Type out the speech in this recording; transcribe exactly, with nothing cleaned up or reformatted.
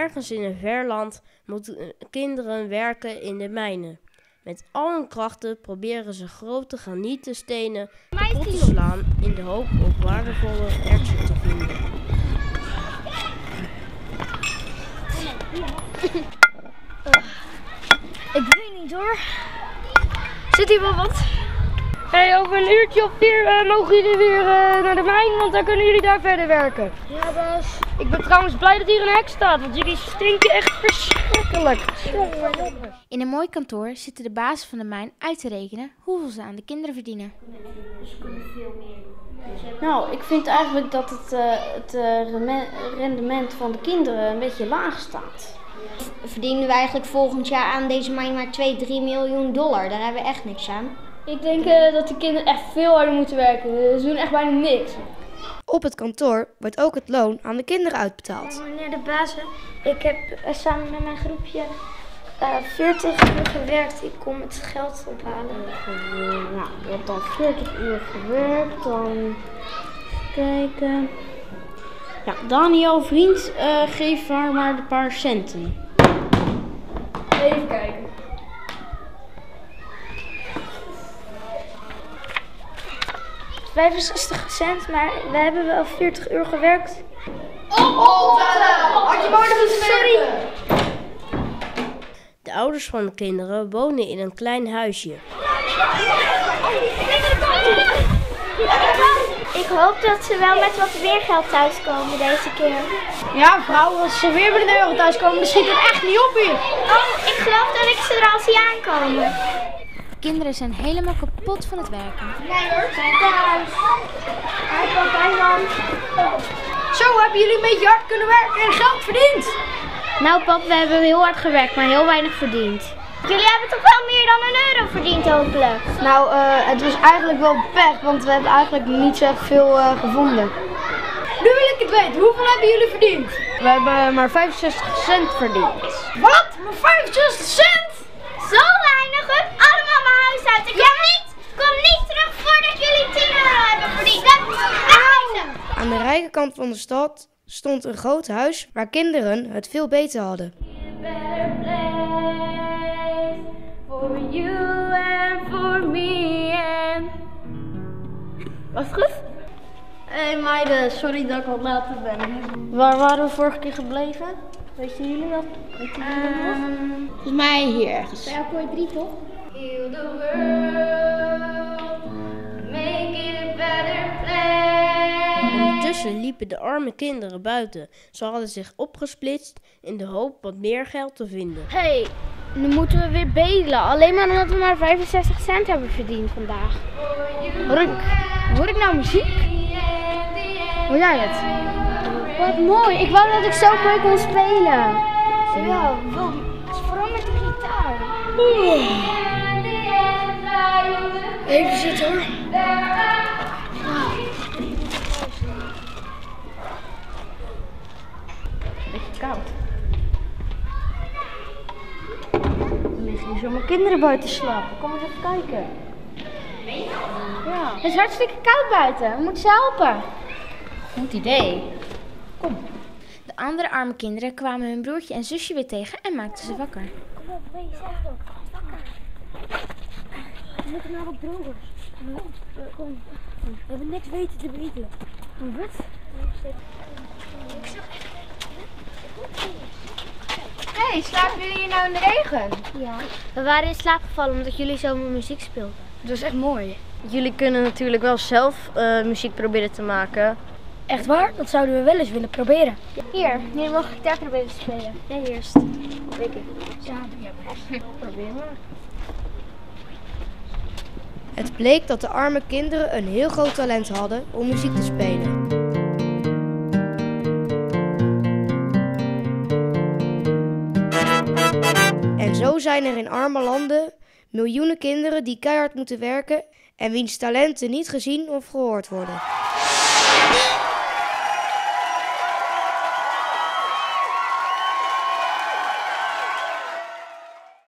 Ergens in een ver land moeten kinderen werken in de mijnen. Met al hun krachten proberen ze grote granietstenen kapot te slaan in de hoop op waardevolle ertsen te vinden. Ik weet niet hoor. Zit hier wel wat? Hey, over een uurtje of vier uh, mogen jullie weer uh, naar de mijn, want dan kunnen jullie daar verder werken. Ja, baas. Ik ben trouwens blij dat hier een hek staat, want jullie stinken echt verschrikkelijk. In een mooi kantoor zitten de bazen van de mijn uit te rekenen hoeveel ze aan de kinderen verdienen. Nou, ik vind eigenlijk dat het, uh, het uh, rendement van de kinderen een beetje laag staat. Verdienen we eigenlijk volgend jaar aan deze mijn maar twee, drie miljoen dollar. Daar hebben we echt niks aan. Ik denk uh, dat de kinderen echt veel harder moeten werken. Ze doen echt bijna niks. Op het kantoor wordt ook het loon aan de kinderen uitbetaald. Ja, meneer de bazen, ik heb uh, samen met mijn groepje uh, veertig uur gewerkt. Ik kom het geld ophalen. Uh, nou, je hebt dan veertig uur gewerkt. Dan kijken. Ja, Daniel, vriend, uh, geef haar maar een paar centen. Even kijken. vijfenzestig cent, maar we hebben wel veertig uur gewerkt. Oh, oh, had je maar moeten Sorry. De ouders van de kinderen wonen in een klein huisje. Ik hoop dat ze wel met wat weergeld thuiskomen deze keer. Ja, vrouw, als ze weer met een euro thuiskomen, dan schiet het echt niet op hier. Oh, ik geloof dat ik ze er al zie aankomen. De kinderen zijn helemaal kapot van het werken. Nee hoor, zijn thuis. Hij pap, hij man. Zo hebben jullie een beetje hard kunnen werken en geld verdiend. Nou pap, we hebben heel hard gewerkt, maar heel weinig verdiend. Jullie hebben toch wel meer dan een euro verdiend hopelijk? Nou, uh, het was eigenlijk wel pech, want we hebben eigenlijk niet zo echt veel uh, gevonden. Nu wil ik het weten, hoeveel hebben jullie verdiend? We hebben maar vijfenzestig cent verdiend. Wat? Maar vijfenzestig cent? Zo weinig, hup, allemaal mijn huis uit. Ik kom niet, kom niet terug voordat jullie tien euro hebben verdiend. Wegwezen! Aan de rijke kant van de stad stond een groot huis waar kinderen het veel beter hadden. For you and for me and... Was het goed? Hé hey meiden, sorry dat ik wat later ben. Waar waren we vorige keer gebleven? Weet jullie dat? Weet jullie dat nog? Um, Volgens mij hier ergens. bij Alcoy drie toch? Heal the world, make it a better place. Ondertussen liepen de arme kinderen buiten. Ze hadden zich opgesplitst in de hoop wat meer geld te vinden. Hé, hey, nu moeten we weer bedelen. Alleen maar omdat we maar vijfenzestig cent hebben verdiend vandaag. Hoor ik, hoor ik nou muziek? Hoor jij het? Wat mooi. Ik wou dat ik zo mooi kon spelen. Ja, wel. Vooral met de gitaar. Even zitten hoor. Beetje koud. Er liggen hier zomaar kinderen buiten slapen. Kom eens even kijken. Ja. Het is hartstikke koud buiten. We moeten ze helpen. Goed idee. Kom. De andere arme kinderen kwamen hun broertje en zusje weer tegen en maakten ze wakker. Kom op, wees echt op. Wakker. We moeten naar op drogers. Kom. We hebben niks weten te bedelen. Wat? Hé, hey, slapen jullie hier nou in de regen? Ja. We waren in slaap gevallen omdat jullie zomaar muziek speelden. Dat is echt mooi. Jullie kunnen natuurlijk wel zelf uh, muziek proberen te maken. Echt waar? Dat zouden we wel eens willen proberen. Hier, jullie mogen gitaar proberen te spelen. Jij eerst. Weet ik. Ja, probeer maar. Het bleek dat de arme kinderen een heel groot talent hadden om muziek te spelen. En zo zijn er in arme landen miljoenen kinderen die keihard moeten werken en wiens talenten niet gezien of gehoord worden.